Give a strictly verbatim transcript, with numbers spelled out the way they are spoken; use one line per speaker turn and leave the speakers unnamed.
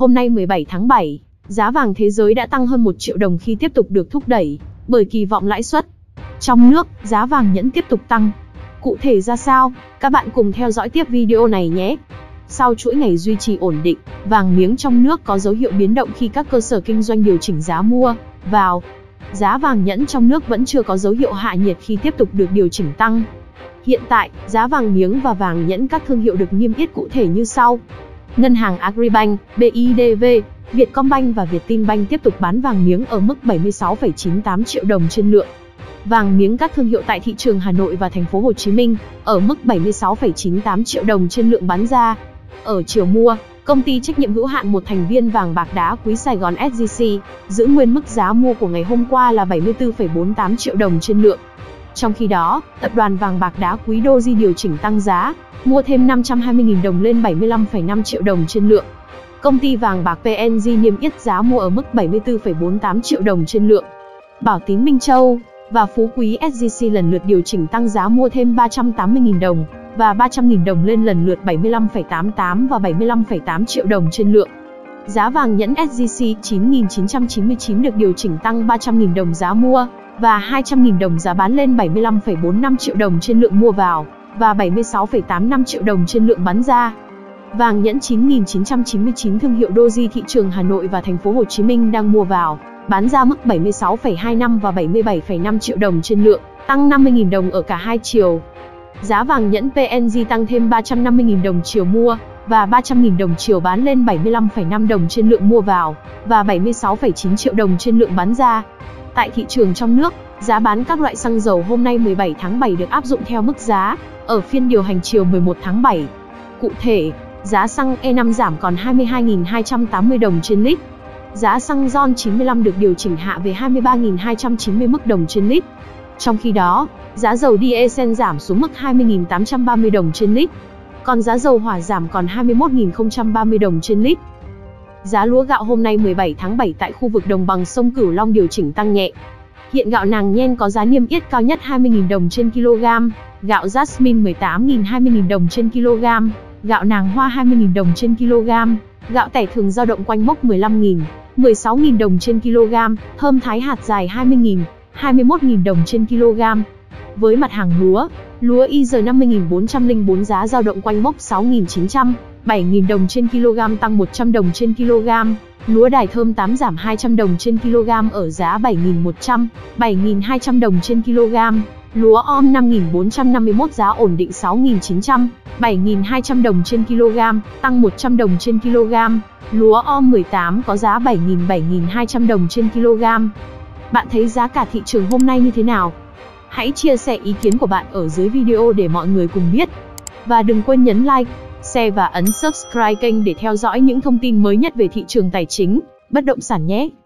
Hôm nay mười bảy tháng bảy, giá vàng thế giới đã tăng hơn một triệu đồng khi tiếp tục được thúc đẩy bởi kỳ vọng lãi suất. Trong nước, giá vàng nhẫn tiếp tục tăng. Cụ thể ra sao? Các bạn cùng theo dõi tiếp video này nhé. Sau chuỗi ngày duy trì ổn định, vàng miếng trong nước có dấu hiệu biến động khi các cơ sở kinh doanh điều chỉnh giá mua vào. Giá vàng nhẫn trong nước vẫn chưa có dấu hiệu hạ nhiệt khi tiếp tục được điều chỉnh tăng. Hiện tại, giá vàng miếng và vàng nhẫn các thương hiệu được niêm yết cụ thể như sau. Ngân hàng Agribank, bê i đê vê, Vietcombank và Vietinbank tiếp tục bán vàng miếng ở mức bảy mươi sáu phẩy chín tám triệu đồng trên lượng. Vàng miếng các thương hiệu tại thị trường Hà Nội và thành phố Hồ Chí Minh ở mức bảy mươi sáu phẩy chín tám triệu đồng trên lượng bán ra. Ở chiều mua, công ty trách nhiệm hữu hạn một thành viên vàng bạc đá quý Sài Gòn ét gi xê giữ nguyên mức giá mua của ngày hôm qua là bảy mươi tư phẩy bốn tám triệu đồng trên lượng. Trong khi đó, tập đoàn vàng bạc đá quý Doji điều chỉnh tăng giá, mua thêm năm trăm hai mươi nghìn đồng lên bảy mươi lăm phẩy năm triệu đồng trên lượng. Công ty vàng bạc pê en giê niêm yết giá mua ở mức bảy mươi tư phẩy bốn tám triệu đồng trên lượng. Bảo Tín Minh Châu và Phú Quý ét gi xê lần lượt điều chỉnh tăng giá mua thêm ba trăm tám mươi nghìn đồng và ba trăm nghìn đồng lên lần lượt bảy mươi lăm phẩy tám tám và bảy mươi lăm phẩy tám triệu đồng trên lượng. Giá vàng nhẫn ét gi xê chín nghìn chín trăm chín mươi chín được điều chỉnh tăng ba trăm nghìn đồng giá mua và hai trăm nghìn đồng giá bán lên bảy mươi lăm phẩy bốn năm triệu đồng trên lượng mua vào và bảy mươi sáu phẩy tám năm triệu đồng trên lượng bán ra. Vàng nhẫn chín nghìn chín trăm chín mươi chín thương hiệu Doji thị trường Hà Nội và thành phố Hồ Chí Minh đang mua vào, bán ra mức bảy mươi sáu phẩy hai năm và bảy mươi bảy phẩy năm triệu đồng trên lượng, tăng năm mươi nghìn đồng ở cả hai chiều. Giá vàng nhẫn pê en giê tăng thêm ba trăm năm mươi nghìn đồng chiều mua và ba trăm nghìn đồng chiều bán lên bảy mươi lăm phẩy năm đồng trên lượng mua vào và bảy mươi sáu phẩy chín triệu đồng trên lượng bán ra. Tại thị trường trong nước, giá bán các loại xăng dầu hôm nay mười bảy tháng bảy được áp dụng theo mức giá ở phiên điều hành chiều mười một tháng bảy. Cụ thể, giá xăng E năm giảm còn hai mươi hai nghìn hai trăm tám mươi đồng trên lít. Giá xăng RON chín mươi lăm được điều chỉnh hạ về hai mươi ba nghìn hai trăm chín mươi mức đồng trên lít. Trong khi đó, giá dầu diesel giảm xuống mức hai mươi nghìn tám trăm ba mươi đồng trên lít. Còn giá dầu hỏa giảm còn hai mươi mốt nghìn không trăm ba mươi đồng trên lít. Giá lúa gạo hôm nay mười bảy tháng bảy tại khu vực đồng bằng sông Cửu Long điều chỉnh tăng nhẹ. Hiện gạo nàng nhen có giá niêm yết cao nhất hai mươi nghìn đồng trên kg, gạo Jasmine mười tám nghìn hai mươi nghìn đồng trên kg, gạo nàng hoa hai mươi nghìn đồng trên kg, gạo tẻ thường dao động quanh mốc mười lăm nghìn, mười sáu nghìn đồng trên kg, thơm thái hạt dài hai mươi nghìn, hai mươi mốt nghìn đồng trên kg. Với mặt hàng lúa, lúa i giê năm mươi nghìn bốn trăm lẻ bốn giá dao động quanh mốc sáu nghìn chín trăm, bảy nghìn đồng trên kg tăng một trăm đồng trên kg. Lúa đài thơm tám giảm hai trăm đồng trên kg ở giá bảy nghìn một trăm, bảy nghìn hai trăm đồng trên kg. Lúa om năm nghìn bốn trăm năm mươi mốt giá ổn định sáu nghìn chín trăm, bảy nghìn hai trăm đồng trên kg, tăng một trăm đồng trên kg. Lúa om mười tám có giá bảy nghìn bảy nghìn hai trăm đồng trên kg. Bạn thấy giá cả thị trường hôm nay như thế nào? Hãy chia sẻ ý kiến của bạn ở dưới video để mọi người cùng biết. Và đừng quên nhấn like, share và ấn subscribe kênh để theo dõi những thông tin mới nhất về thị trường tài chính, bất động sản nhé.